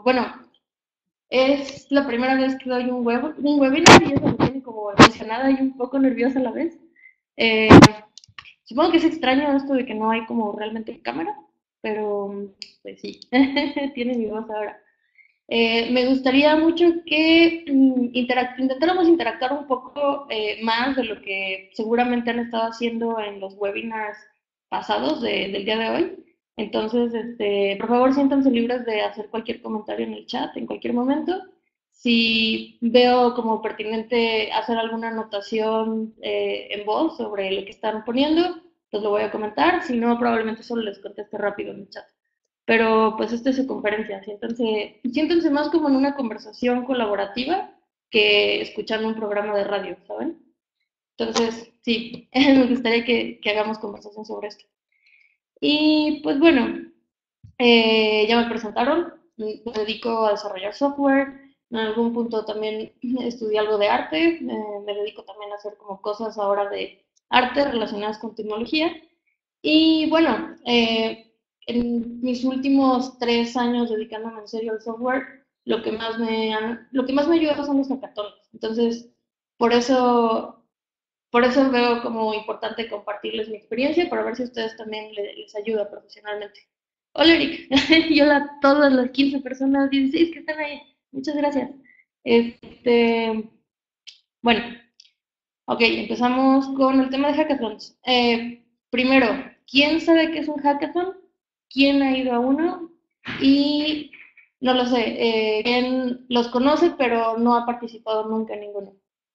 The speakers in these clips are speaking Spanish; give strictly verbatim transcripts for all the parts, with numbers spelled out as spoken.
bueno, es la primera vez que doy un, web, un webinar y eso me tiene como emocionada y un poco nerviosa a la vez. Eh, Supongo que es extraño esto de que no hay como realmente cámara, pero pues sí, tiene mi voz ahora. Eh, me gustaría mucho que mm, interac- intentáramos interactuar un poco eh, más de lo que seguramente han estado haciendo en los webinars pasados de- del día de hoy. Entonces, este, por favor, siéntanse libres de hacer cualquier comentario en el chat en cualquier momento. Si veo como pertinente hacer alguna anotación eh, en voz sobre lo que están poniendo, pues lo voy a comentar. Si no, probablemente solo les conteste rápido en el chat. Pero pues esta es su conferencia, siéntense, siéntense más como en una conversación colaborativa que escuchando un programa de radio, ¿saben? Entonces, sí, me gustaría que, que hagamos conversación sobre esto. Y pues bueno, eh, ya me presentaron, me dedico a desarrollar software, en algún punto también estudié algo de arte, eh, me dedico también a hacer como cosas ahora de arte relacionadas con tecnología. Y bueno, eh, en mis últimos tres años dedicándome en serio al software, lo que más me han, lo que más me ha ayudado son los hackatones. Entonces, por eso, por eso veo como importante compartirles mi experiencia para ver si a ustedes también le- les ayuda profesionalmente. Hola Eric, y hola a todas las quince personas, dieciséis que están ahí. Muchas gracias. Este, bueno, ok, empezamos con el tema de hackathons. Eh, primero, ¿quién sabe qué es un hackathon? ¿Quién ha ido a uno? Y no lo sé, eh, ¿quién los conoce pero no ha participado nunca en ninguno?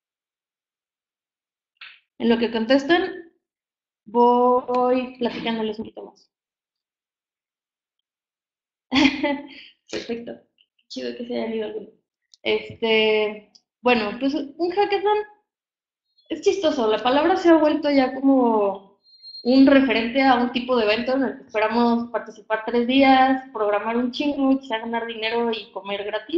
En lo que contestan, voy platicándoles un poquito más. Perfecto, qué chido que se hayan ido alguno. Este, bueno, pues un hackathon es chistoso, la palabra se ha vuelto ya como un referente a un tipo de evento en el que esperamos participar tres días, programar un chingo, quizá ganar dinero y comer gratis.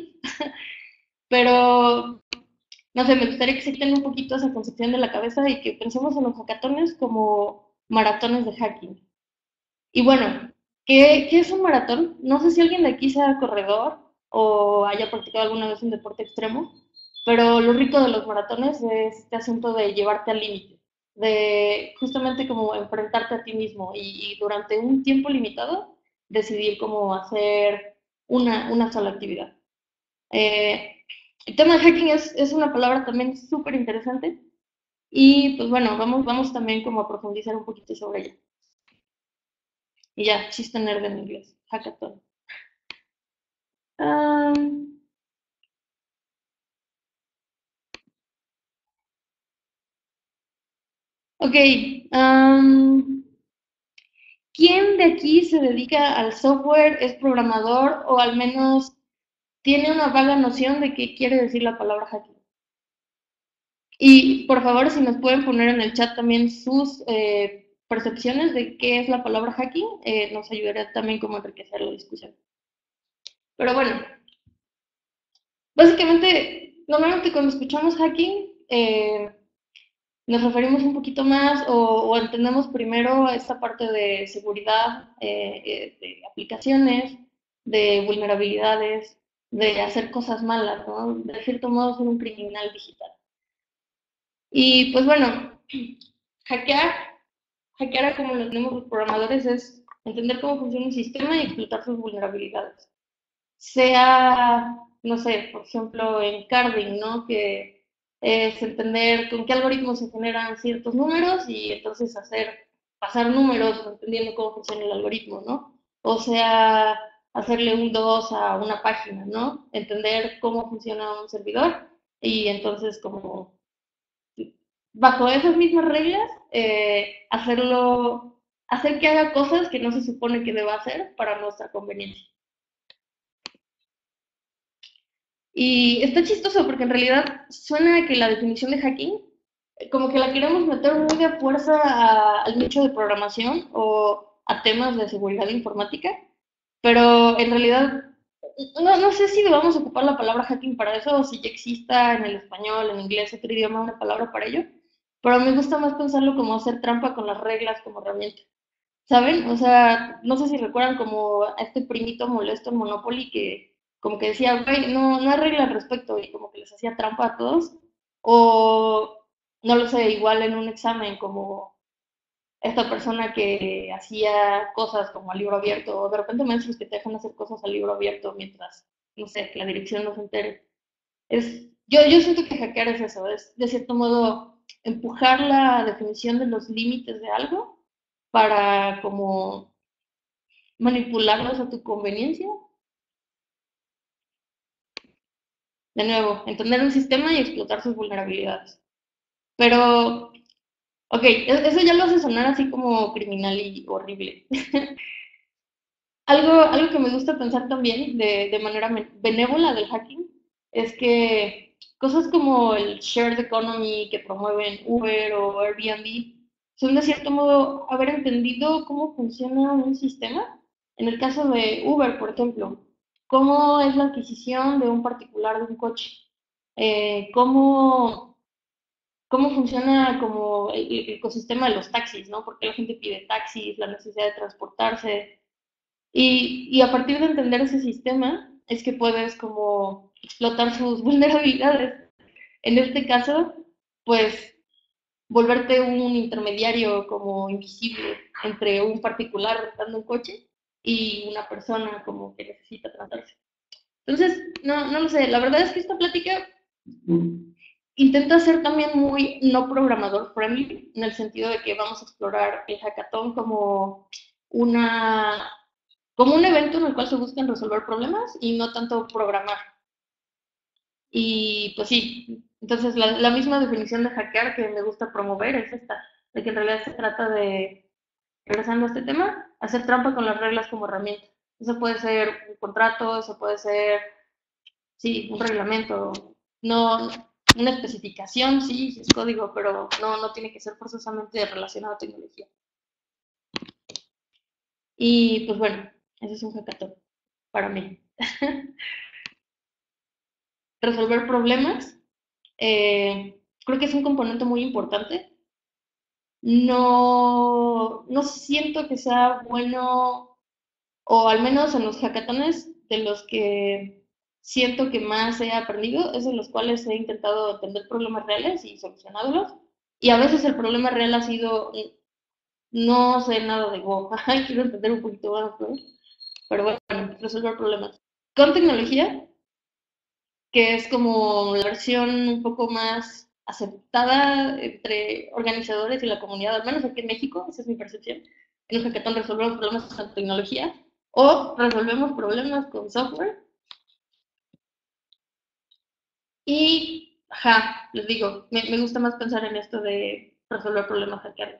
Pero, no sé, me gustaría que se quiten un poquito esa concepción de la cabeza y que pensemos en los hackatones como maratones de hacking. Y bueno, ¿qué, qué es un maratón? No sé si alguien de aquí sea corredor o haya practicado alguna vez un deporte extremo, pero lo rico de los maratones es este asunto de llevarte al límite, de justamente como enfrentarte a ti mismo y, y durante un tiempo limitado decidir cómo hacer una, una sola actividad. Eh, el tema de hacking es, es una palabra también súper interesante y pues bueno, vamos, vamos también como a profundizar un poquito sobre ella. Y ya, chiste nerd en inglés, hackathon. Um, ok, um, ¿quién de aquí se dedica al software, es programador o al menos tiene una vaga noción de qué quiere decir la palabra hacking? Y por favor, si nos pueden poner en el chat también sus eh, percepciones de qué es la palabra hacking, eh, nos ayudaría también como a enriquecer la discusión. Pero bueno, básicamente, normalmente cuando escuchamos hacking, eh, nos referimos un poquito más o, o entendemos primero esta parte de seguridad eh, eh, de aplicaciones, de vulnerabilidades, de hacer cosas malas, ¿no? De cierto modo ser un criminal digital. Y pues bueno, hackear, hackear como lo tenemos los programadores es entender cómo funciona un sistema y explotar sus vulnerabilidades. Sea, no sé, por ejemplo, en carding, ¿no? Que es entender con qué algoritmos se generan ciertos números y entonces hacer pasar números entendiendo cómo funciona el algoritmo, ¿no? O sea, hacerle un dos a una página, ¿no? Entender cómo funciona un servidor y entonces como bajo esas mismas reglas eh, hacerlo, hacer que haga cosas que no se supone que deba hacer para nuestra conveniencia. Y está chistoso porque en realidad suena que la definición de hacking, eh, como que la queremos meter muy de fuerza a- al nicho de programación o a temas de seguridad informática, pero en realidad no, no sé si debamos ocupar la palabra hacking para eso o si ya exista en el español, en inglés, otro idioma, una palabra para ello, pero me gusta más pensarlo como hacer trampa con las reglas como herramienta. ¿Saben? O sea, no sé si recuerdan como a este primito molesto en Monopoly que como que decía, güey, no, no hay regla al respecto, y como que les hacía trampa a todos, o no lo sé, igual en un examen, como esta persona que hacía cosas como a libro abierto, o de repente maestros que te dejan hacer cosas a libro abierto mientras, no sé, que la dirección no se entere. Es, yo, yo siento que hackear es eso, es de cierto modo empujar la definición de los límites de algo para como manipularlos a tu conveniencia. De nuevo, entender un sistema y explotar sus vulnerabilidades. Pero, ok, e- eso ya lo hace sonar así como criminal y horrible. Algo, algo que me gusta pensar también de, de manera men- benévola del hacking es que cosas como el shared economy que promueven Uber o Airbnb son de cierto modo haber entendido cómo funciona un sistema. En el caso de Uber, por ejemplo, cómo es la adquisición de un particular de un coche. Eh, cómo, cómo funciona como el, el ecosistema de los taxis, ¿no? Porque la gente pide taxis, la necesidad de transportarse, y, y a partir de entender ese sistema es que puedes como explotar sus vulnerabilidades. En este caso, pues volverte un intermediario como invisible entre un particular rentando un coche y una persona como que necesita tratarse. Entonces, no, no lo sé, la verdad es que esta plática intenta ser también muy no programador friendly, en el sentido de que vamos a explorar el hackathon como una como un evento en el cual se buscan resolver problemas y no tanto programar. Y pues sí, entonces la, la misma definición de hackear que me gusta promover es esta, de que en realidad se trata de, regresando a este tema, hacer trampa con las reglas como herramienta. Eso puede ser un contrato, eso puede ser, sí, un reglamento, no una especificación, sí, sí es código, pero no, no tiene que ser forzosamente relacionado a tecnología. Y pues bueno, ese es un hackathon para mí. Resolver problemas. Eh, creo que es un componente muy importante. No, no siento que sea bueno, o al menos en los hackatones de los que siento que más he aprendido, es en los cuales he intentado entender problemas reales y solucionarlos. Y a veces el problema real ha sido, no sé nada de Go, quiero entender un poquito más, ¿no? Pero bueno, resolver problemas. Con tecnología, que es como la versión un poco más aceptada entre organizadores y la comunidad, al menos aquí en México, esa es mi percepción. En un hackathon resolvemos problemas con tecnología o resolvemos problemas con software. Y, ajá, les digo, me, me gusta más pensar en esto de resolver problemas hackeados.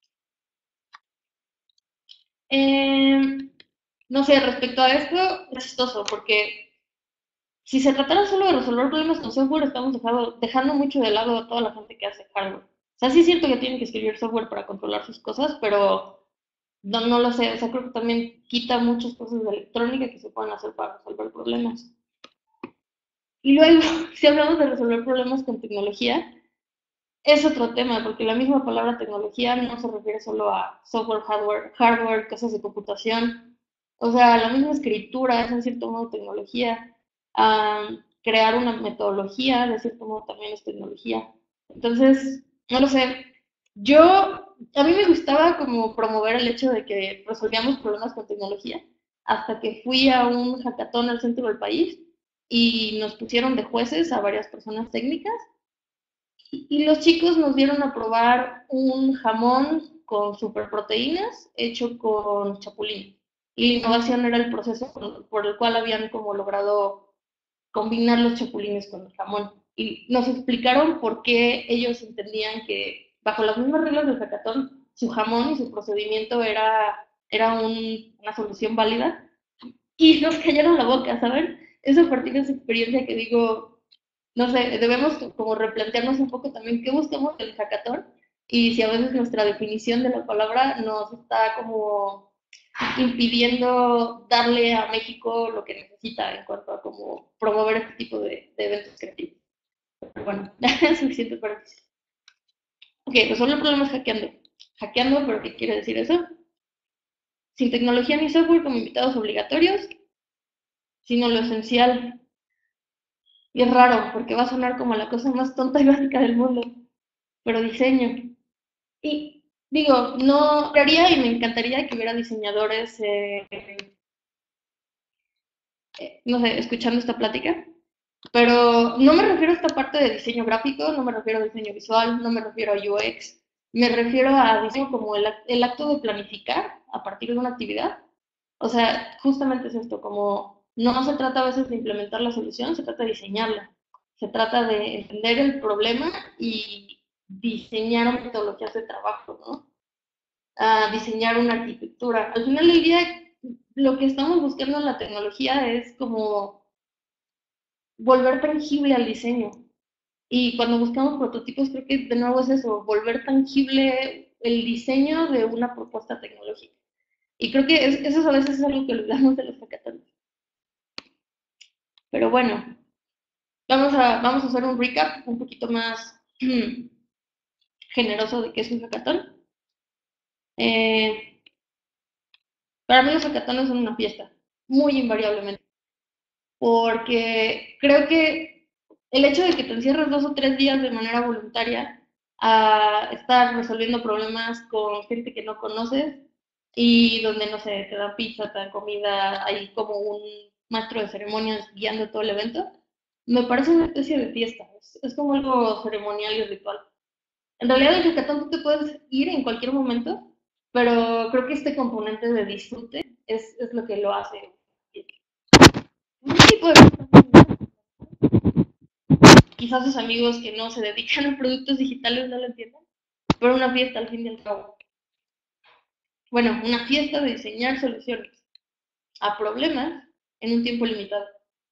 Eh, no sé, respecto a esto, es chistoso porque si se tratara solo de resolver problemas con software, estamos dejado, dejando mucho de lado a toda la gente que hace hardware. O sea, sí es cierto que tienen que escribir software para controlar sus cosas, pero no, no lo sé. O sea, creo que también quita muchas cosas de electrónica que se pueden hacer para resolver problemas. Y luego, si hablamos de resolver problemas con tecnología, es otro tema, porque la misma palabra tecnología no se refiere solo a software, hardware, hardware, cosas de computación. O sea, la misma escritura es en cierto modo tecnología. Ah, crear una metodología, de cierto modo también es tecnología. Entonces, no lo sé. Yo, a mí me gustaba como promover el hecho de que resolvíamos problemas con tecnología, hasta que fui a un hackathon al centro del país y nos pusieron de jueces a varias personas técnicas y los chicos nos dieron a probar un jamón con superproteínas hecho con chapulín. Y la innovación era el proceso por, por el cual habían como logrado combinar los chapulines con el jamón. Y nos explicaron por qué ellos entendían que bajo las mismas reglas del hackathon, su jamón y su procedimiento era, era un, una solución válida. Y nos cayeron la boca, ¿saben? Es a partir de esa experiencia que digo, no sé, debemos como replantearnos un poco también qué buscamos en el hackathon y si a veces nuestra definición de la palabra nos está como impidiendo darle a México lo que necesita en cuanto a como promover este tipo de, de eventos creativos. Pero bueno, es suficiente para eso. Ok, resolver problemas hackeando. Hackeando, pero ¿qué quiere decir eso? Sin tecnología ni software como invitados obligatorios, sino lo esencial. Y es raro, porque va a sonar como la cosa más tonta y básica del mundo, pero diseño. Y digo, no quería y me encantaría que hubiera diseñadores, eh, eh, no sé, escuchando esta plática, pero no me refiero a esta parte de diseño gráfico, no me refiero a diseño visual, no me refiero a U X, me refiero a diseño como el, el acto de planificar a partir de una actividad. O sea, justamente es esto, como no se trata a veces de implementar la solución, se trata de diseñarla. Se trata de entender el problema y diseñar metodologías de trabajo, ¿no? A diseñar una arquitectura. Al final del día, lo que estamos buscando en la tecnología es como volver tangible al diseño. Y cuando buscamos prototipos, creo que de nuevo es eso, volver tangible el diseño de una propuesta tecnológica. Y creo que es, eso a veces es algo que olvidamos de los hackathons. Pero bueno, vamos a, vamos a hacer un recap un poquito más generoso de qué es un hackathon. Eh, para mí los hackatones son una fiesta, muy invariablemente, porque creo que el hecho de que te encierres dos o tres días de manera voluntaria a estar resolviendo problemas con gente que no conoces y donde, no sé, te dan pizza, te dan comida, hay como un maestro de ceremonias guiando todo el evento, me parece una especie de fiesta, es, es como algo ceremonial y ritual. En realidad el hackathon tú te puedes ir en cualquier momento, pero creo que este componente de disfrute es, es lo que lo hace. Un tipo de quizás sus amigos que no se dedican a productos digitales no lo entiendan, pero una fiesta al fin y al cabo. Bueno, una fiesta de diseñar soluciones a problemas en un tiempo limitado.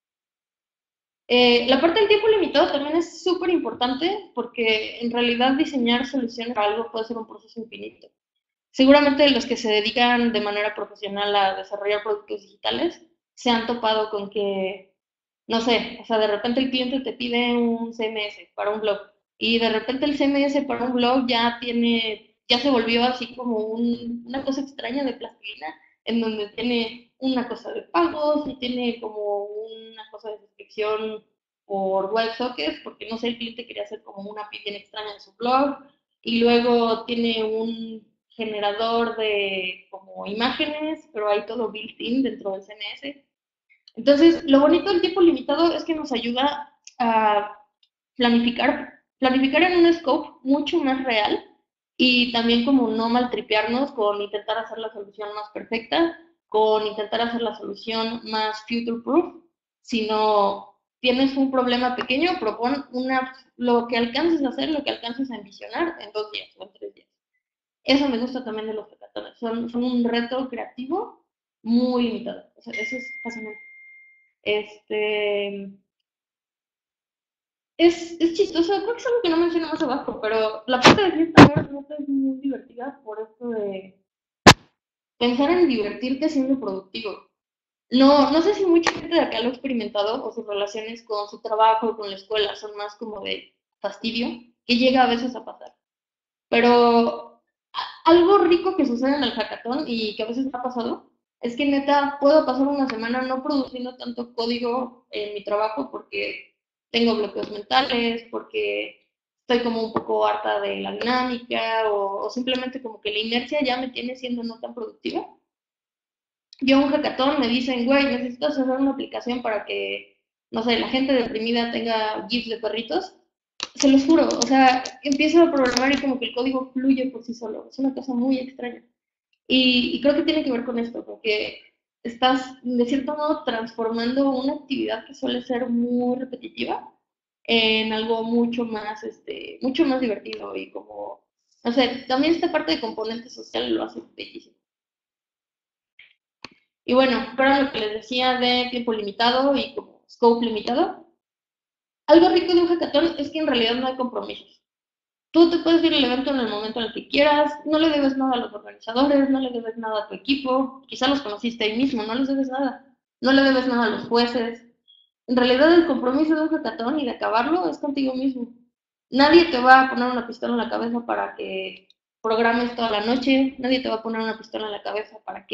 Eh, la parte del tiempo limitado también es súper importante porque en realidad diseñar soluciones para algo puede ser un proceso infinito. Seguramente los que se dedican de manera profesional a desarrollar productos digitales se han topado con que, no sé, o sea, de repente el cliente te pide un C M S para un blog y de repente el C M S para un blog ya tiene, ya se volvió así como un, una cosa extraña de plastilina en donde tiene una cosa de pagos y tiene como una cosa de suscripción por WebSockets porque no sé, el cliente quería hacer como una A P I bien extraña en su blog y luego tiene un generador de como imágenes, pero hay todo built-in dentro del C M S. Entonces, lo bonito del tiempo limitado es que nos ayuda a planificar, planificar en un scope mucho más real y también como no maltripearnos con intentar hacer la solución más perfecta, con intentar hacer la solución más future proof, sino tienes un problema pequeño, propon una, lo que alcances a hacer, lo que alcances a envisionar en dos días o en tres días. Eso me gusta también de los hackatones, son, son un reto creativo muy limitado, o sea, eso es fascinante. Este, es, es chistoso, creo que es algo que no mencioné más abajo, pero la parte de fiesta realmente es muy divertida por esto de pensar en divertirte siendo productivo. No, no sé si mucha gente de acá lo ha experimentado o sus relaciones con su trabajo, con la escuela, son más como de fastidio, que llega a veces a pasar. Pero algo rico que sucede en el hackathon y que a veces me ha pasado es que neta puedo pasar una semana no produciendo tanto código en mi trabajo porque tengo bloqueos mentales, porque estoy como un poco harta de la dinámica o, o simplemente como que la inercia ya me tiene siendo no tan productiva. Yo a un hackathon me dicen, güey, necesitas hacer una aplicación para que, no sé, la gente deprimida tenga GIFs de perritos. Se los juro, o sea, empiezo a programar y como que el código fluye por sí solo. Es una cosa muy extraña. Y, y creo que tiene que ver con esto, porque estás, de cierto modo, transformando una actividad que suele ser muy repetitiva en algo mucho más, este, mucho más divertido y como, no sé, también esta parte de componente social lo hace bellísimo. Y bueno, para lo que les decía de tiempo limitado y como scope limitado, algo rico de un hackathon es que en realidad no hay compromisos. Tú te puedes ir al evento en el momento en el que quieras, no le debes nada a los organizadores, no le debes nada a tu equipo, quizá los conociste ahí mismo, no les debes nada, no le debes nada a los jueces. En realidad el compromiso de un hackathon y de acabarlo es contigo mismo. Nadie te va a poner una pistola en la cabeza para que programes toda la noche, nadie te va a poner una pistola en la cabeza para que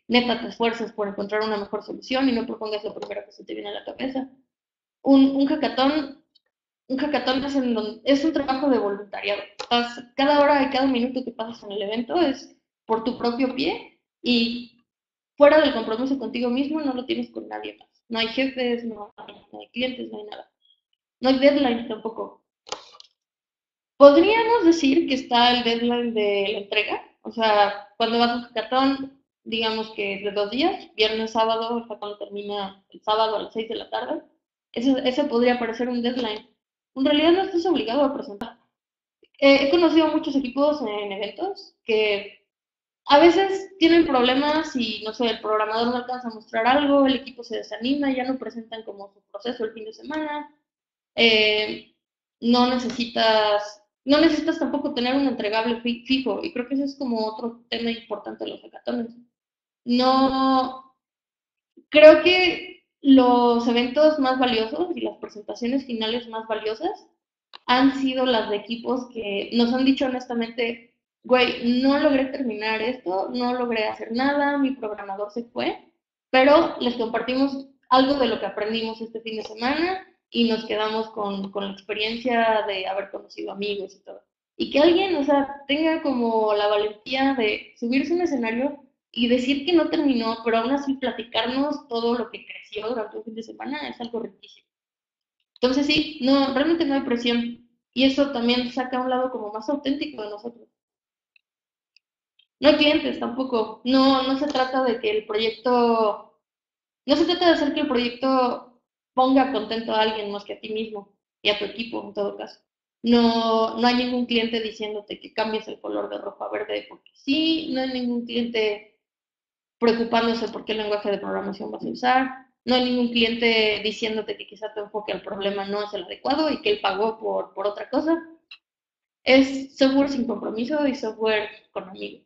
neta te esfuerces por encontrar una mejor solución y no propongas lo primero que se te viene a la cabeza. Un, un hackathon, un hackathon es, en donde, es un trabajo de voluntariado. Estás, cada hora y cada minuto que pasas en el evento es por tu propio pie y fuera del compromiso contigo mismo no lo tienes con nadie más. No hay jefes, no hay, no hay clientes, no hay nada. No hay deadline tampoco. Podríamos decir que está el deadline de la entrega, o sea, cuando vas a un hackathon, digamos que es de dos días, viernes, sábado, el hackathon termina el sábado a las seis de la tarde, ese, ese podría parecer un deadline. En realidad no estás obligado a presentar. Eh, he conocido muchos equipos en eventos que a veces tienen problemas y, no sé, el programador no alcanza a mostrar algo, el equipo se desanima, ya no presentan como su proceso el fin de semana, eh, no necesitas, no necesitas tampoco tener un entregable fijo, y creo que ese es como otro tema importante de los hackatones. No, creo que los eventos más valiosos y las presentaciones finales más valiosas han sido las de equipos que nos han dicho honestamente, güey, no logré terminar esto, no logré hacer nada, mi programador se fue, pero les compartimos algo de lo que aprendimos este fin de semana y nos quedamos con, con la experiencia de haber conocido amigos y todo. Y que alguien, o sea, tenga como la valentía de subirse a un escenario y decir que no terminó, pero aún así platicarnos todo lo que creció durante un fin de semana es algo riquísimo. Entonces sí, no, realmente no hay presión. Y eso también saca un lado como más auténtico de nosotros. No hay clientes tampoco. No, no se trata de que el proyecto, no se trata de hacer que el proyecto ponga contento a alguien más que a ti mismo y a tu equipo en todo caso. No, no hay ningún cliente diciéndote que cambies el color de rojo a verde porque sí, no hay ningún cliente preocupándose por qué lenguaje de programación vas a usar. No hay ningún cliente diciéndote que quizá tu enfoque al problema no es el adecuado y que él pagó por, por otra cosa. Es software sin compromiso y software con amigos.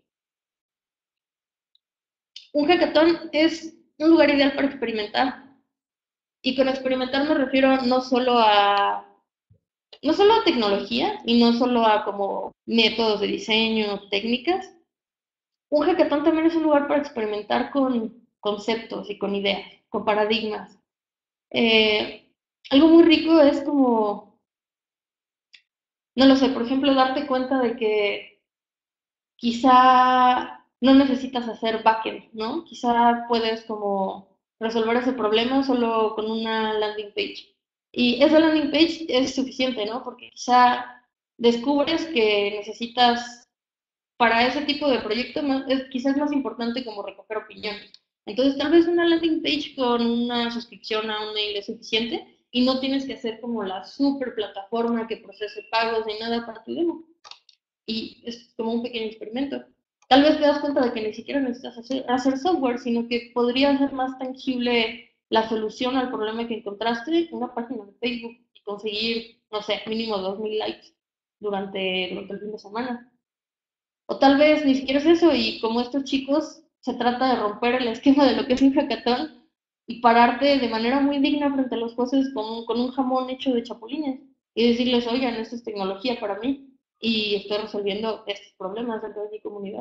Un hackathon es un lugar ideal para experimentar. Y con experimentar me refiero no solo a no solo a tecnología y no solo a como métodos de diseño, técnicas. Un hackathon también es un lugar para experimentar con conceptos y con ideas, con paradigmas. Eh, algo muy rico es como, no lo sé, por ejemplo, darte cuenta de que quizá no necesitas hacer backend, ¿no? Quizá puedes como resolver ese problema solo con una landing page. Y esa landing page es suficiente, ¿no? Porque quizá descubres que necesitas, para ese tipo de proyectos, es, quizás es más importante como recoger opiniones. Entonces, tal vez una landing page con una suscripción a un mail es suficiente y no tienes que hacer como la super plataforma que procese pagos ni nada para tu demo. Y es como un pequeño experimento. Tal vez te das cuenta de que ni siquiera necesitas hacer, hacer software, sino que podría ser más tangible la solución al problema que encontraste en una página de Facebook y conseguir, no sé, mínimo dos mil likes durante, durante el fin de semana. O tal vez ni siquiera es eso, y como estos chicos, se trata de romper el esquema de lo que es un hackathon y pararte de manera muy digna frente a los jueces con un, con un jamón hecho de chapulines y decirles, oigan, esto es tecnología para mí y estoy resolviendo estos problemas dentro de mi comunidad.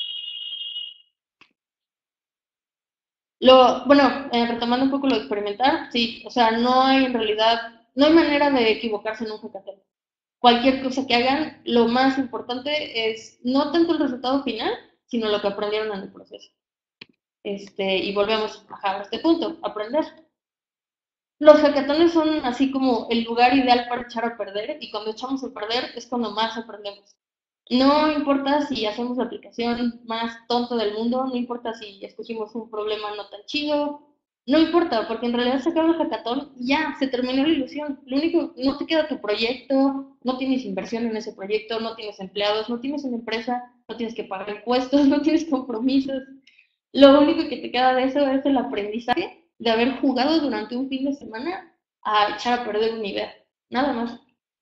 Lo, bueno, eh, retomando un poco lo de experimentar, sí, o sea, no hay en realidad, no hay manera de equivocarse en un hackathon. Cualquier cosa que hagan, lo más importante es no tanto el resultado final, sino lo que aprendieron en el proceso. Este, y volvemos a este punto, aprender. Los hackatones son así como el lugar ideal para echar a perder y cuando echamos a perder es cuando más aprendemos. No importa si hacemos la aplicación más tonta del mundo, no importa si escogimos un problema no tan chido, no importa, porque en realidad se acaba el hackatón y ya, se terminó la ilusión. Lo único, no te queda tu proyecto, no tienes inversión en ese proyecto, no tienes empleados, no tienes una empresa, no tienes que pagar impuestos, no tienes compromisos. Lo único que te queda de eso es el aprendizaje de haber jugado durante un fin de semana a echar a perder un nivel. Nada más.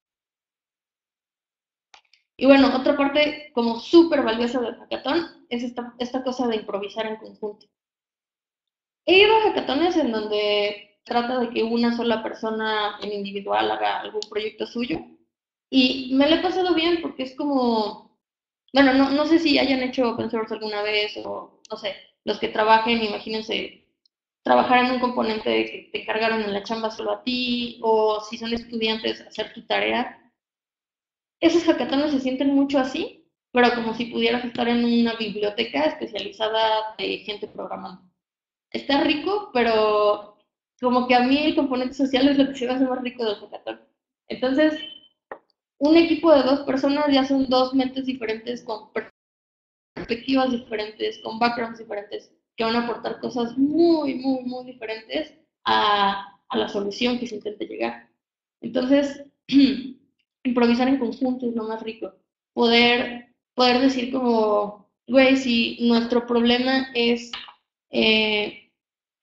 Y bueno, otra parte como súper valiosa del hackathon es esta, esta cosa de improvisar en conjunto. He ido a hackatones en donde trata de que una sola persona en individual haga algún proyecto suyo y me lo he pasado bien porque es como, bueno, no, no sé si hayan hecho open source alguna vez o no sé, los que trabajen, imagínense, trabajar en un componente que te encargaron en la chamba solo a ti, o si son estudiantes, hacer tu tarea. Esos hackatones se sienten mucho así, pero como si pudieras estar en una biblioteca especializada de gente programando. Está rico, pero como que a mí el componente social es lo que se me hace más rico del hackatón. Entonces, un equipo de dos personas ya son dos mentes diferentes con perspectivas diferentes, con backgrounds diferentes, que van a aportar cosas muy, muy, muy diferentes a, a la solución que se intente llegar. Entonces, improvisar en conjunto es lo más rico. Poder, poder decir como, güey, si nuestro problema es eh,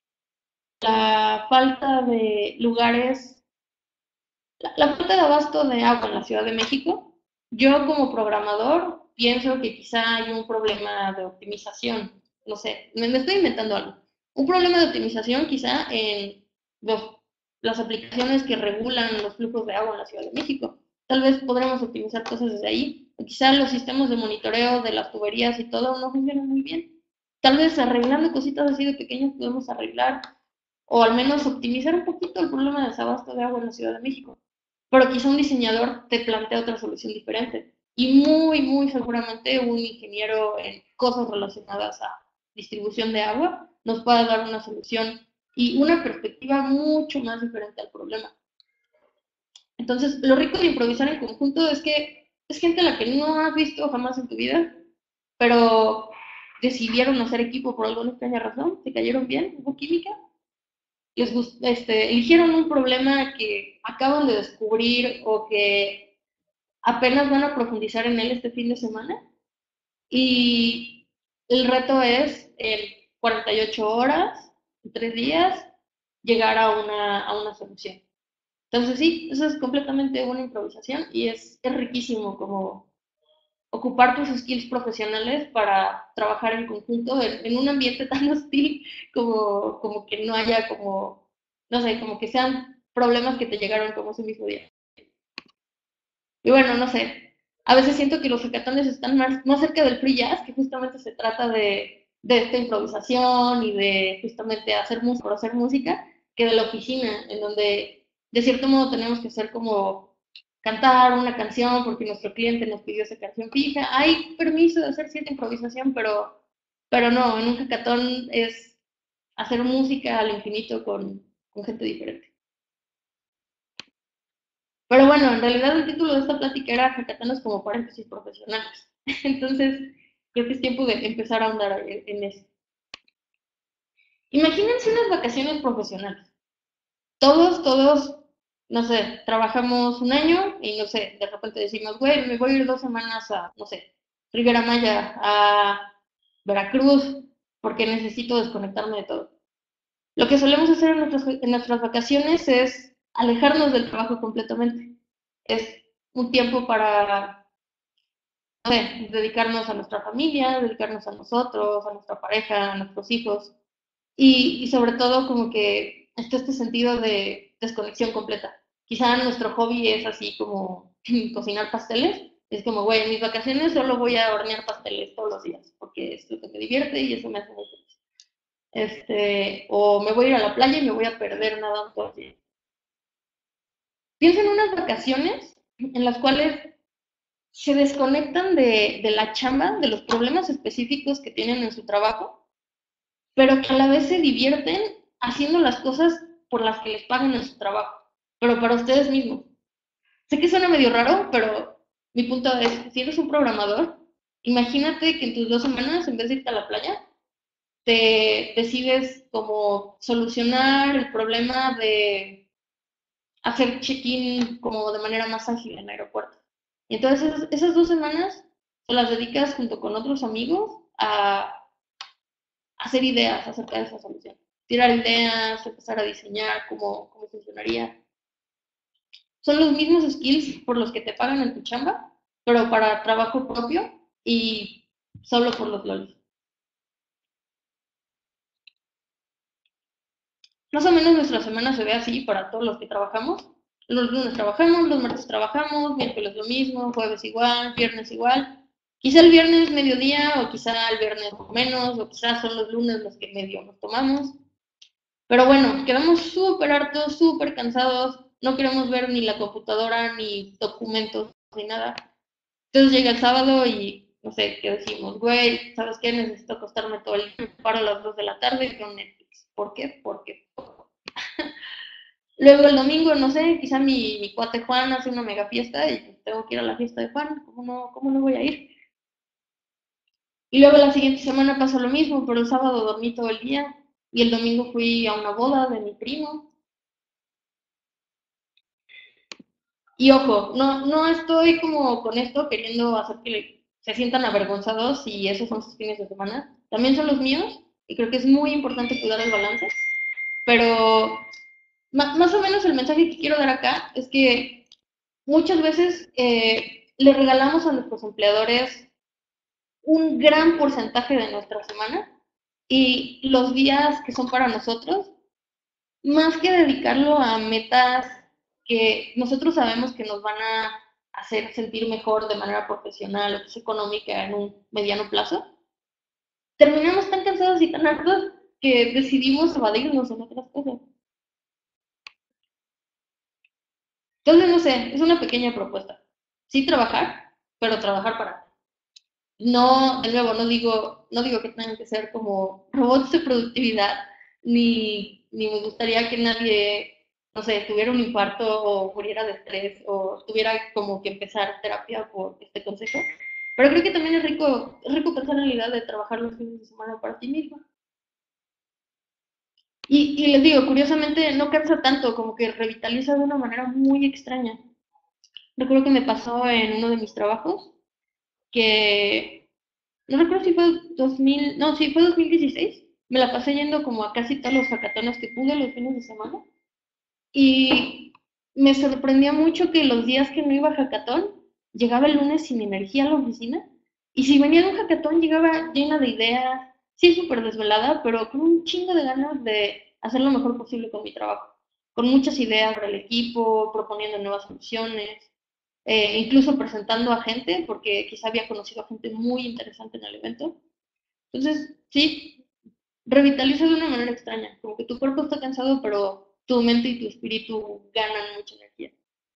la falta de lugares, la, la falta de abasto de agua en la Ciudad de México, yo como programador pienso que quizá hay un problema de optimización, no sé, me, me estoy inventando algo. Un problema de optimización quizá en los, las aplicaciones que regulan los flujos de agua en la Ciudad de México. Tal vez podremos optimizar cosas desde ahí. O quizá los sistemas de monitoreo de las tuberías y todo no funcionan muy bien. Tal vez arreglando cositas así de pequeñas podemos arreglar o al menos optimizar un poquito el problema de desabasto de agua en la Ciudad de México. Pero quizá un diseñador te plantea otra solución diferente. Y muy, muy seguramente un ingeniero en cosas relacionadas a distribución de agua nos pueda dar una solución y una perspectiva mucho más diferente al problema. Entonces, lo rico de improvisar en conjunto es que es gente a la que no has visto jamás en tu vida, pero decidieron hacer equipo por alguna extraña razón, se cayeron bien, hubo química, les gust- este, eligieron un problema que acaban de descubrir o que apenas van a profundizar en él este fin de semana y el reto es en cuarenta y ocho horas, en tres días, llegar a una, a una solución. Entonces sí, eso es completamente una improvisación y es, es riquísimo como ocupar tus skills profesionales para trabajar en conjunto en, en un ambiente tan hostil como, como que no haya como, no sé, como que sean problemas que te llegaron como ese mismo día. Y bueno, no sé, a veces siento que los hackatones están más, más cerca del free jazz, que justamente se trata de, de esta improvisación y de justamente hacer música por hacer música, que de la oficina, en donde de cierto modo tenemos que hacer como cantar una canción porque nuestro cliente nos pidió esa canción fija. Hay permiso de hacer cierta improvisación, pero, pero no, en un hackatón es hacer música al infinito con, con gente diferente. Pero bueno, en realidad el título de esta plática era Hackatones como paréntesis profesionales. Entonces, creo que es tiempo de empezar a ahondar en, en eso. Imagínense unas vacaciones profesionales. Todos, todos, no sé, trabajamos un año y no sé, de repente decimos, güey, me voy a ir dos semanas a, no sé, Riviera Maya, a Veracruz, porque necesito desconectarme de todo. Lo que solemos hacer en nuestras, en nuestras vacaciones es alejarnos del trabajo completamente. Es un tiempo para no sé, dedicarnos a nuestra familia, dedicarnos a nosotros, a nuestra pareja, a nuestros hijos. Y, y sobre todo como que está este sentido de desconexión completa. Quizá nuestro hobby es así como cocinar pasteles. Es como, güey, en mis vacaciones solo voy a hornear pasteles todos los días, porque es lo que me divierte y eso me hace muy feliz. Este, o me voy a ir a la playa y me voy a perder nadando todos los días. Pienso en unas vacaciones en las cuales se desconectan de, de la chamba, de los problemas específicos que tienen en su trabajo, pero que a la vez se divierten haciendo las cosas por las que les pagan en su trabajo, pero para ustedes mismos. Sé que suena medio raro, pero mi punto es, si eres un programador, imagínate que en tus dos semanas, en vez de irte a la playa, te decides como solucionar el problema de hacer check-in como de manera más ágil en aeropuertos. Y entonces esas, esas dos semanas te las dedicas junto con otros amigos a hacer ideas acerca de esa solución. Tirar ideas, empezar a diseñar cómo, cómo funcionaría. Son los mismos skills por los que te pagan en tu chamba, pero para trabajo propio y solo por los lols. Más o menos nuestra semana se ve así para todos los que trabajamos. Los lunes trabajamos, los martes trabajamos, miércoles lo mismo, jueves igual, viernes igual. Quizá el viernes mediodía, o quizá el viernes menos, o quizá son los lunes los que medio nos tomamos. Pero bueno, quedamos súper hartos, súper cansados, no queremos ver ni la computadora, ni documentos, ni nada. Entonces llega el sábado y, no sé, ¿qué decimos? Güey, ¿sabes qué? Necesito acostarme todo el día, me paro a las dos de la tarde y con Netflix. ¿Por qué? Porque luego el domingo, no sé, quizá mi, mi cuate Juan hace una mega fiesta y pues tengo que ir a la fiesta de Juan, ¿cómo no, cómo no voy a ir? Y luego la siguiente semana pasó lo mismo, pero el sábado dormí todo el día y el domingo fui a una boda de mi primo. Y ojo, no, no estoy como con esto queriendo hacer que se sientan avergonzados si esos son sus fines de semana. También son los míos y creo que es muy importante cuidar el balance. Pero más o menos el mensaje que quiero dar acá es que muchas veces eh, le regalamos a nuestros empleadores un gran porcentaje de nuestra semana y los días que son para nosotros, más que dedicarlo a metas que nosotros sabemos que nos van a hacer sentir mejor de manera profesional o económica en un mediano plazo, terminamos tan cansados y tan hartos que decidimos evadirnos en otras cosas. Entonces, no sé, es una pequeña propuesta. Sí trabajar, pero trabajar para no, de nuevo, no digo, no digo que tengan que ser como robots de productividad, ni, ni me gustaría que nadie, no sé, tuviera un infarto o muriera de estrés o tuviera como que empezar terapia por este consejo. Pero creo que también es rico, es rico pensar en la idea de trabajar los fines de semana para ti mismo. Y, y les digo, curiosamente no cansa tanto, como que revitaliza de una manera muy extraña. Recuerdo que me pasó en uno de mis trabajos que no recuerdo si fue dos mil, no, sí fue dos mil dieciséis. Me la pasé yendo como a casi todos los hackatones que pude los fines de semana. Y me sorprendía mucho que los días que no iba a hackatón, llegaba el lunes sin energía a la oficina. Y si venía de un hackatón, llegaba llena de ideas, sí, súper desvelada, pero con un chingo de ganas de hacer lo mejor posible con mi trabajo. Con muchas ideas para el equipo, proponiendo nuevas soluciones, eh, incluso presentando a gente, porque quizá había conocido a gente muy interesante en el evento. Entonces, sí, revitaliza de una manera extraña, como que tu cuerpo está cansado, pero tu mente y tu espíritu ganan mucha energía.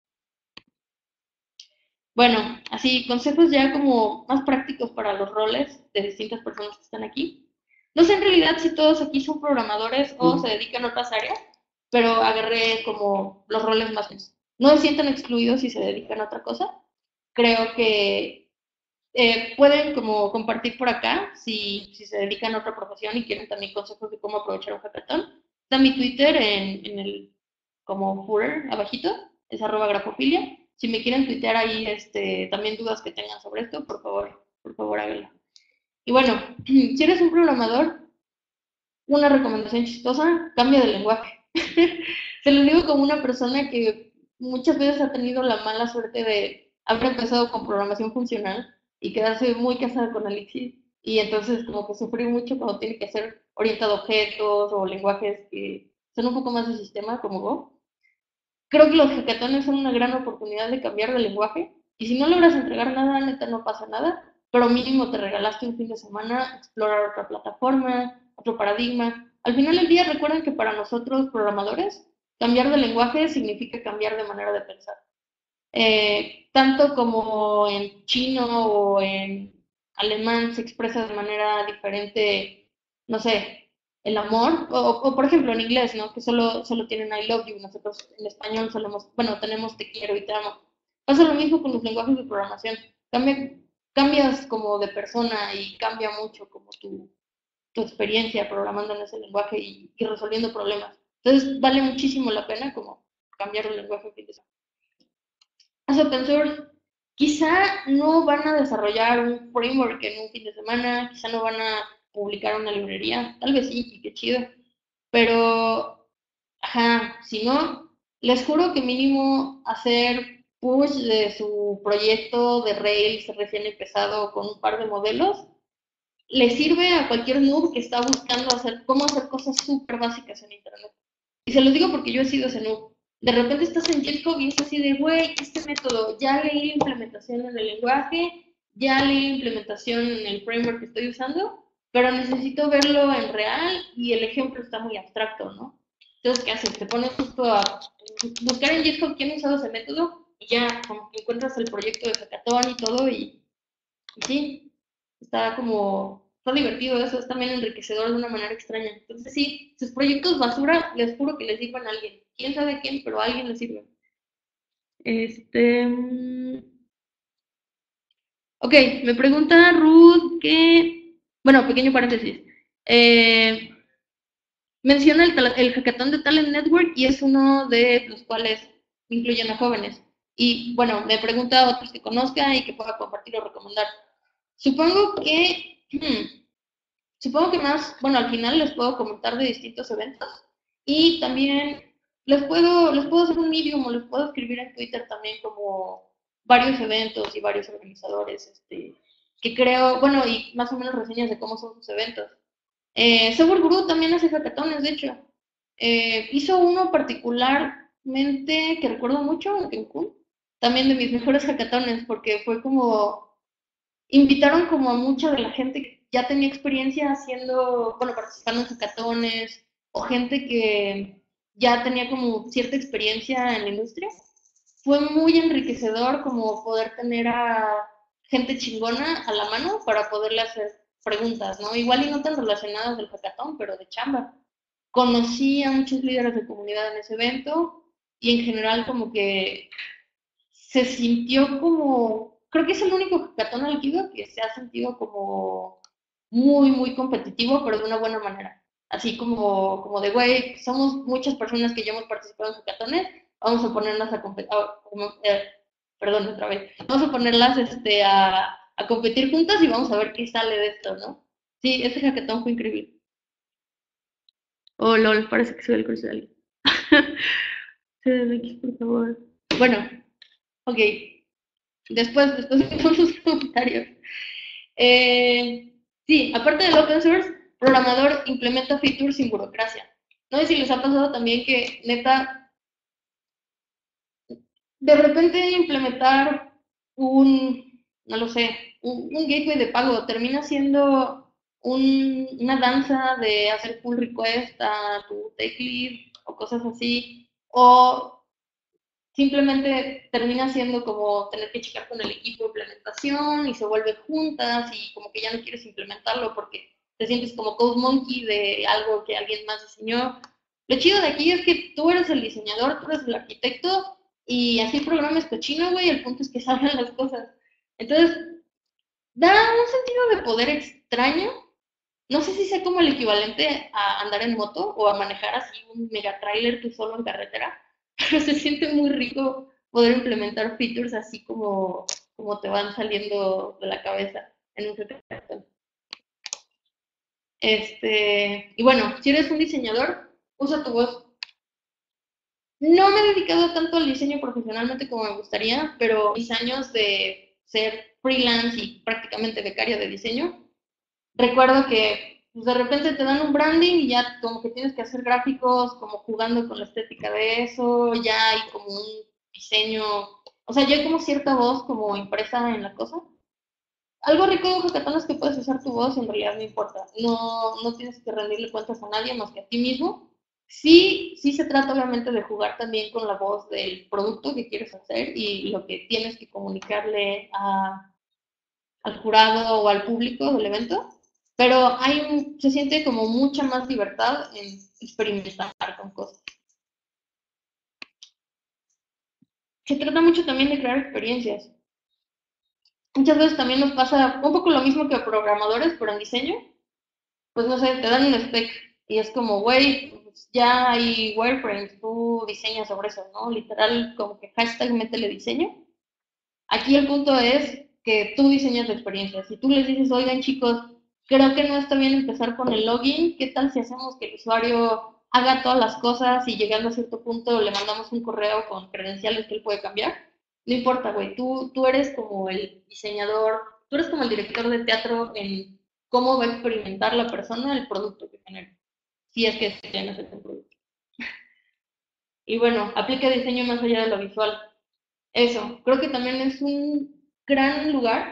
Bueno, así, consejos ya como más prácticos para los roles de distintas personas que están aquí. No sé en realidad si todos aquí son programadores o se dedican a otras áreas, pero agarré como los roles más. No se sientan excluidos si se dedican a otra cosa. Creo que eh, pueden como compartir por acá si, si se dedican a otra profesión y quieren también consejos de cómo aprovechar un hackathon. Está mi Twitter en, en el como footer abajito, es arroba grafofilia. Si me quieren tuitear ahí este, también dudas que tengan sobre esto, por favor, por favor háganlo. Y bueno, si eres un programador, una recomendación chistosa, cambia de lenguaje. Se lo digo como una persona que muchas veces ha tenido la mala suerte de haber empezado con programación funcional y quedarse muy casada con Elixir. Y entonces como que sufrí mucho cuando tiene que ser orientado a objetos o lenguajes que son un poco más de sistema como Go. Creo que los hackatones son una gran oportunidad de cambiar de lenguaje y si no logras entregar nada, neta no pasa nada, pero mínimo te regalaste un fin de semana explorar otra plataforma, otro paradigma. Al final del día recuerden que para nosotros programadores, cambiar de lenguaje significa cambiar de manera de pensar. Eh, tanto como en chino o en alemán se expresa de manera diferente, no sé, el amor, o, o por ejemplo en inglés, ¿no? Que solo, solo tienen I love you, nosotros en español solemos, bueno, tenemos te quiero y te amo. Pasa lo mismo con los lenguajes de programación. Cambia, cambias como de persona y cambia mucho como tu, tu experiencia programando en ese lenguaje y, y resolviendo problemas. Entonces vale muchísimo la pena como cambiar el lenguaje que te las open source quizá no van a desarrollar un framework en un fin de semana, quizá no van a publicar una librería, tal vez sí, y qué chido, pero, ajá, si no, les juro que mínimo hacer push de su proyecto de Rails recién empezado con un par de modelos, le sirve a cualquier noob que está buscando hacer cómo hacer cosas súper básicas en Internet. Y se lo digo porque yo he sido ese noob. De repente estás en Jetcode y es así de, güey, este método, ya leí la implementación en el lenguaje, ya leí la implementación en el framework que estoy usando, pero necesito verlo en real y el ejemplo está muy abstracto, ¿no? Entonces, ¿qué haces? Te pones justo a buscar en GitHub quién ha usado ese método y ya como que encuentras el proyecto de hackathon y todo y, y sí, está como, está divertido eso, es también enriquecedor de una manera extraña. Entonces sí, sus proyectos basura, les juro que les sirven a alguien. Quién sabe quién, pero a alguien les sirve. Este, mm, ok, me pregunta Ruth que, bueno, pequeño paréntesis. Eh, Menciona el, el hackathon de Talent Network y es uno de los cuales incluyen a jóvenes. Y bueno, me pregunta a otros que conozca y que pueda compartir o recomendar. Supongo que, hmm, supongo que más, bueno, al final les puedo comentar de distintos eventos y también les puedo, les puedo hacer un medium o les puedo escribir en Twitter también como varios eventos y varios organizadores, este, que creo, bueno, y más o menos reseñas de cómo son sus eventos. Eh, Software Guru también hace hackatones, de hecho. Eh, hizo uno particularmente que recuerdo mucho en Cancún, también de mis mejores hackatones, porque fue como, invitaron como a mucha de la gente que ya tenía experiencia haciendo, bueno, participando en hackatones, o gente que ya tenía como cierta experiencia en la industria. Fue muy enriquecedor como poder tener a gente chingona a la mano para poderle hacer preguntas, ¿no? Igual y no tan relacionadas del hackathon, pero de chamba. Conocí a muchos líderes de comunidad en ese evento y en general como que se sintió como, creo que es el único hackathon al que he ido que se ha sentido como muy, muy competitivo, pero de una buena manera. Así como, como de, güey, somos muchas personas que ya hemos participado en hackatones, vamos a ponerlas a competir, eh, perdón, otra vez, vamos a ponerlas este, a, a competir juntas y vamos a ver qué sale de esto, ¿no? Sí, ese hackathon fue increíble. Oh, lol, parece que soy el cruce de alguien. C D M X, por favor. Bueno, ok. Después, después de todos los comentarios. Eh, sí, aparte del open source, programador implementa features sin burocracia. No sé si les ha pasado también que, neta, de repente implementar un, no lo sé, un, un gateway de pago termina siendo un, una danza de hacer pull request a tu tech lead o cosas así, o simplemente termina siendo como tener que checar con el equipo de implementación y se vuelve juntas y como que ya no quieres implementarlo porque te sientes como code monkey de algo que alguien más diseñó. Lo chido de aquí es que tú eres el diseñador, tú eres el arquitecto y así el programa es cochino, güey, el punto es que salgan las cosas. Entonces, da un sentido de poder extraño. No sé si sea como el equivalente a andar en moto o a manejar así un mega trailer tú solo en carretera, pero se siente muy rico poder implementar features así como, como te van saliendo de la cabeza en un hackathon. Este, y bueno, si eres un diseñador, usa tu voz. No me he dedicado tanto al diseño profesionalmente como me gustaría, pero mis años de ser freelance y prácticamente becaria de diseño recuerdo que pues, de repente te dan un branding y ya como que tienes que hacer gráficos, como jugando con la estética de eso, ya hay como un diseño, o sea, ya hay como cierta voz como impresa en la cosa. Algo rico de un hackathon es que puedes usar tu voz, en realidad no importa, no, no tienes que rendirle cuentas a nadie más que a ti mismo. Sí, sí se trata obviamente de jugar también con la voz del producto que quieres hacer y lo que tienes que comunicarle a, al jurado o al público del evento, pero hay un, se siente como mucha más libertad en experimentar con cosas. Se trata mucho también de crear experiencias. Muchas veces también nos pasa un poco lo mismo que a programadores, pero en diseño, pues no sé, te dan un spec y es como, güey, pues ya hay wireframes, tú diseñas sobre eso, ¿no? Literal, como que hashtag métele diseño. Aquí el punto es que tú diseñas la experiencia. Si tú les dices, oigan chicos, creo que no está bien empezar con el login, ¿qué tal si hacemos que el usuario haga todas las cosas y llegando a cierto punto le mandamos un correo con credenciales que él puede cambiar? No importa, güey, tú, tú eres como el diseñador, tú eres como el director de teatro en cómo va a experimentar la persona el producto que genera, si es que se llama ese producto. Y bueno, aplica diseño más allá de lo visual. Eso, creo que también es un gran lugar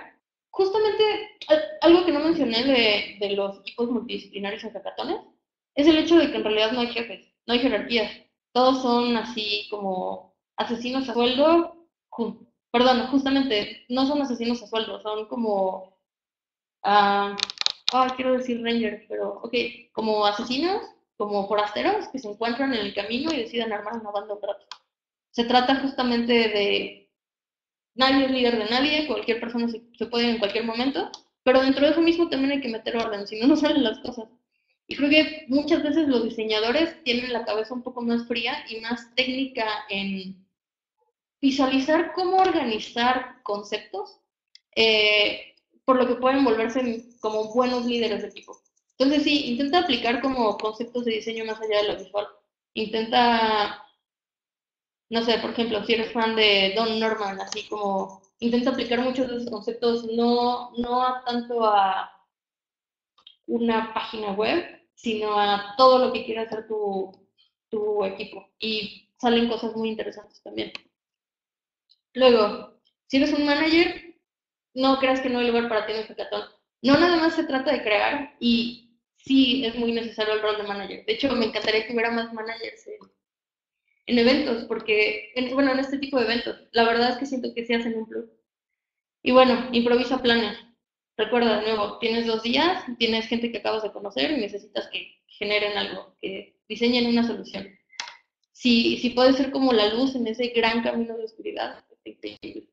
Justamente algo que no mencioné de, de los equipos multidisciplinarios en hackatones es el hecho de que en realidad no hay jefes, no hay jerarquías. Todos son así como asesinos a sueldo. Ju- perdón, justamente no son asesinos a sueldo, son como, ah, ah, quiero decir rangers, pero ok, como asesinos, como forasteros que se encuentran en el camino y deciden armar una banda un rato. Se trata justamente de nadie es líder de nadie, cualquier persona se, se puede ir en cualquier momento, pero dentro de eso mismo también hay que meter orden, si no, no salen las cosas. Y creo que muchas veces los diseñadores tienen la cabeza un poco más fría y más técnica en visualizar cómo organizar conceptos, eh, por lo que pueden volverse como buenos líderes de equipo. Entonces sí, intenta aplicar como conceptos de diseño más allá de lo visual. Intenta, no sé, por ejemplo, si eres fan de Don Norman, así como intenta aplicar muchos de esos conceptos, no, no a tanto a una página web, sino a todo lo que quiera hacer tu, tu equipo. Y salen cosas muy interesantes también. Luego, si eres un manager, no creas que no hay lugar para ti en el hackathon. No nada más se trata de crear y sí es muy necesario el rol de manager. De hecho, me encantaría que hubiera más managers en, en eventos, porque, en, bueno, en este tipo de eventos, la verdad es que siento que sí hacen un plus. Y bueno, improvisa planes. Recuerda de nuevo, tienes dos días, tienes gente que acabas de conocer y necesitas que generen algo, que diseñen una solución. Si, si puede ser como la luz en ese gran camino de oscuridad, es increíble.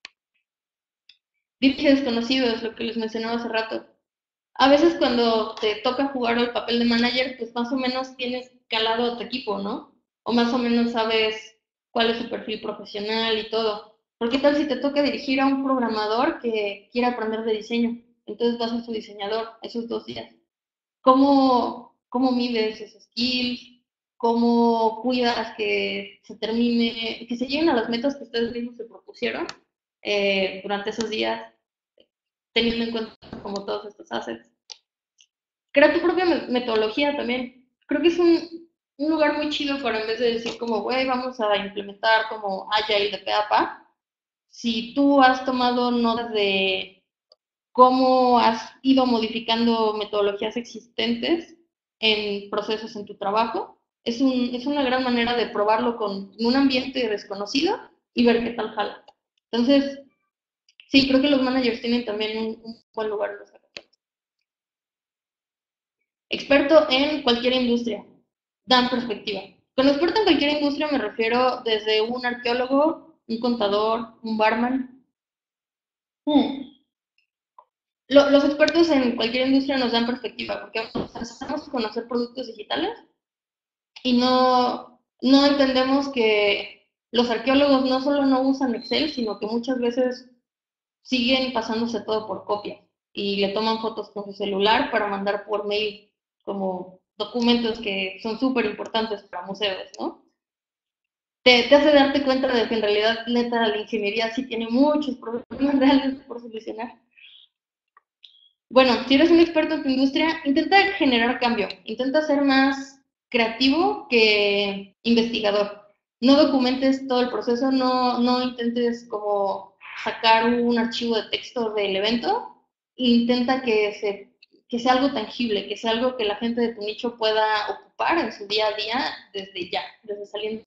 Dirige desconocidos, lo que les mencionaba hace rato. A veces cuando te toca jugar el papel de manager, pues más o menos tienes calado a tu equipo, ¿no? O más o menos sabes cuál es su perfil profesional y todo. ¿Por qué tal si te toca dirigir a un programador que quiera aprender de diseño? Entonces vas a su diseñador esos dos días. ¿Cómo, cómo mides esos skills? ¿Cómo cuidas que se termine, que se lleguen a las metas que ustedes mismos se propusieron eh, durante esos días, teniendo en cuenta como todos estos assets? Crea tu propia metodología también. Creo que es un, un lugar muy chido para en vez de decir como, güey, vamos a implementar como Agile de pe a pa, si tú has tomado notas de cómo has ido modificando metodologías existentes en procesos en tu trabajo, es, un, es una gran manera de probarlo con un ambiente desconocido y ver qué tal jala. Entonces, sí, creo que los managers tienen también un, un buen lugar en los hackathons. Experto en cualquier industria, dan perspectiva. Con experto en cualquier industria me refiero desde un arqueólogo, un contador, un barman. Hmm. Lo, los expertos en cualquier industria nos dan perspectiva porque empezamos a conocer productos digitales y no, no entendemos que los arqueólogos no solo no usan Excel, sino que muchas veces siguen pasándose todo por copia y le toman fotos con su celular para mandar por mail como documentos que son súper importantes para museos, ¿no? Te, te, hace darte cuenta de que en realidad, neta, la ingeniería sí tiene muchos problemas reales por solucionar. Bueno, si eres un experto en tu industria, intenta generar cambio, intenta ser más creativo que investigador. No documentes todo el proceso, no, no intentes como sacar un archivo de texto del evento, intenta que, se, que sea algo tangible, que sea algo que la gente de tu nicho pueda ocupar en su día a día desde ya, desde saliendo.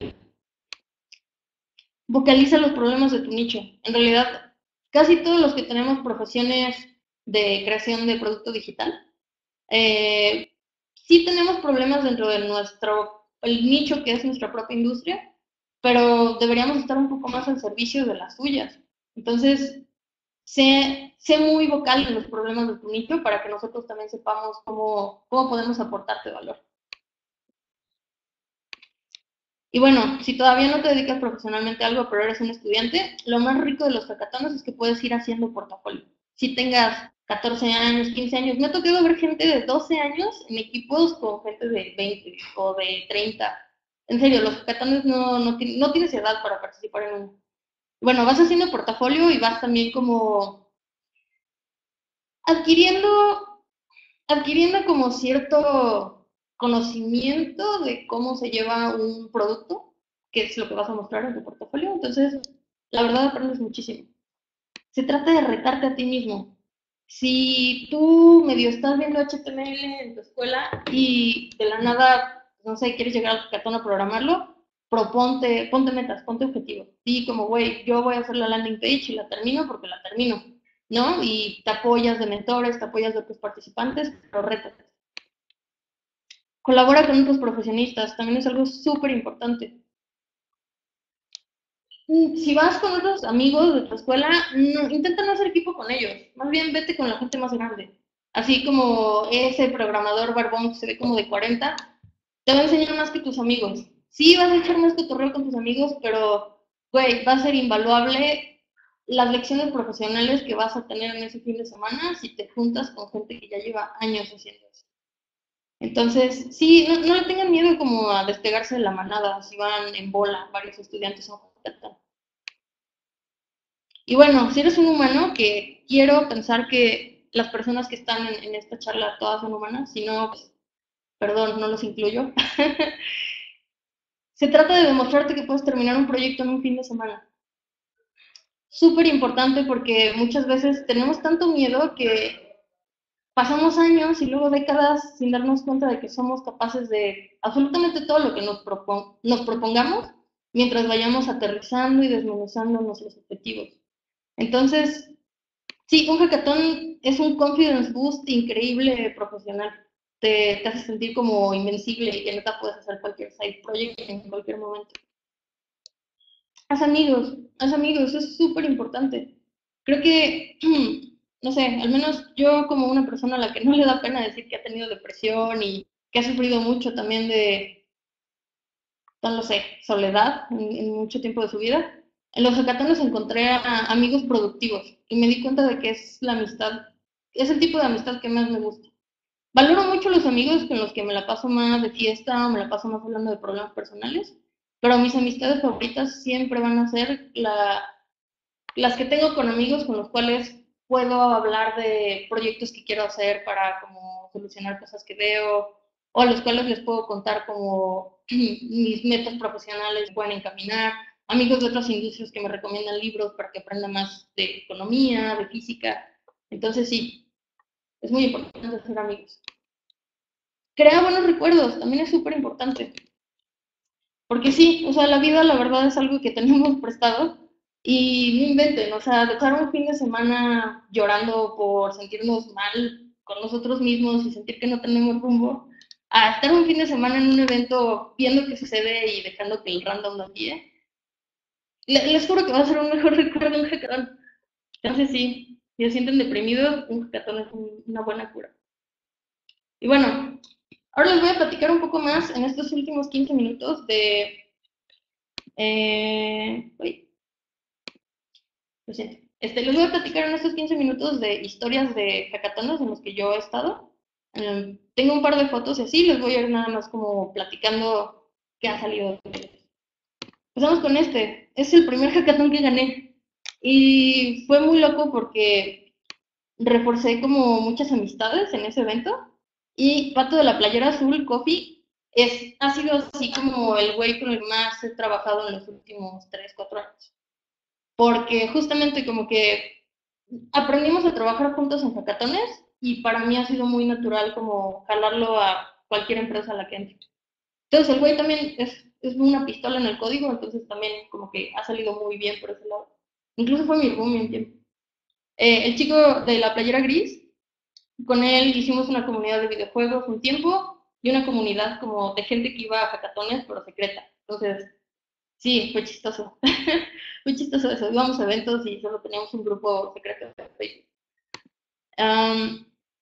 Vocaliza los problemas de tu nicho. En realidad, casi todos los que tenemos profesiones de creación de producto digital, eh, sí tenemos problemas dentro de nuestro, el nicho que es nuestra propia industria, pero deberíamos estar un poco más al servicio de las suyas. Entonces, sé, sé muy vocal en los problemas de tu nicho para que nosotros también sepamos cómo, cómo podemos aportarte valor. Y bueno, si todavía no te dedicas profesionalmente a algo, pero eres un estudiante, lo más rico de los hackatones es que puedes ir haciendo portafolio. Si tengas catorce años, quince años, me ha tocado ver gente de doce años en equipos con gente de veinte o de treinta. En serio, los hackatones no, no, no tienes edad para participar en uno. Bueno, vas haciendo portafolio y vas también como adquiriendo, adquiriendo como cierto conocimiento de cómo se lleva un producto, que es lo que vas a mostrar en tu portafolio. Entonces, la verdad aprendes muchísimo. Se trata de retarte a ti mismo. Si tú medio estás viendo H T M L en tu escuela y de la nada, no sé, quieres llegar al hackathon a programarlo, proponte, ponte metas, ponte objetivos. Sí, como, güey, yo voy a hacer la landing page y la termino porque la termino, ¿no? Y te apoyas de mentores, te apoyas de otros participantes, pero rétate. Colabora con otros profesionistas, también es algo súper importante. Si vas con otros amigos de tu escuela, no, intenta no hacer equipo con ellos. Más bien vete con la gente más grande. Así como ese programador barbón que se ve como de cuarenta, te va a enseñar más que tus amigos. Sí, vas a echar más cotorreo con tus amigos, pero, güey, va a ser invaluable las lecciones profesionales que vas a tener en ese fin de semana si te juntas con gente que ya lleva años haciendo eso. Entonces, sí, no, no le tengan miedo como a despegarse de la manada si van en bola varios estudiantes a un hackathon. Y bueno, si eres un humano, que quiero pensar que las personas que están en, en esta charla todas son humanas, si no, pues, perdón, no los incluyo. Se trata de demostrarte que puedes terminar un proyecto en un fin de semana. Súper importante porque muchas veces tenemos tanto miedo que pasamos años y luego décadas sin darnos cuenta de que somos capaces de absolutamente todo lo que nos, propon nos propongamos mientras vayamos aterrizando y desmenuzando nuestros objetivos. Entonces, sí, un hackathon es un confidence boost increíble profesional. Te, te hace sentir como invencible y que no te puedes hacer cualquier side project en cualquier momento. Haz amigos, haz amigos, es súper importante. Creo que, no sé, al menos yo como una persona a la que no le da pena decir que ha tenido depresión y que ha sufrido mucho también de, no lo sé, soledad en, en mucho tiempo de su vida, en los hackatones encontré a amigos productivos y me di cuenta de que es la amistad, es el tipo de amistad que más me gusta. Valoro mucho los amigos con los que me la paso más de fiesta o me la paso más hablando de problemas personales, pero mis amistades favoritas siempre van a ser la, las que tengo con amigos con los cuales puedo hablar de proyectos que quiero hacer para como solucionar cosas que veo, o a los cuales les puedo contar como mis metas profesionales pueden encaminar, amigos de otras industrias que me recomiendan libros para que aprenda más de economía, de física. Entonces sí, es muy importante hacer amigos. Crea buenos recuerdos, también es súper importante. Porque sí, o sea, la vida la verdad es algo que tenemos prestado y no inventen, o sea, dejar un fin de semana llorando por sentirnos mal con nosotros mismos y sentir que no tenemos rumbo, a estar un fin de semana en un evento viendo qué sucede y dejando que el random nos guíe, les juro que va a ser un mejor recuerdo un hackathon. Entonces sí, si se sienten deprimidos, un hackathon es un, una buena cura. Y bueno, ahora les voy a platicar un poco más en estos últimos quince minutos de... Eh, uy, lo siento. Este, les voy a platicar en estos quince minutos de historias de hackatones en los que yo he estado. Um, tengo un par de fotos y así les voy a ir nada más como platicando qué ha salido. Empezamos con este. Es el primer hackathon que gané. Y fue muy loco porque reforcé como muchas amistades en ese evento. Y Pato de la Playera Azul, Coffee, es, ha sido así como el güey con el que más he trabajado en los últimos tres cuatro años. Porque justamente como que aprendimos a trabajar juntos en hackatones y para mí ha sido muy natural como jalarlo a cualquier empresa a la que entre. Entonces el güey también es, es una pistola en el código, entonces también como que ha salido muy bien por ese lado. Incluso fue mi roomie un tiempo. Eh, el chico de la playera gris, con él hicimos una comunidad de videojuegos un tiempo y una comunidad como de gente que iba a hackatones pero secreta. Entonces, sí, fue chistoso. Fue chistoso eso. Íbamos a eventos y solo teníamos un grupo secreto de Facebook. Um,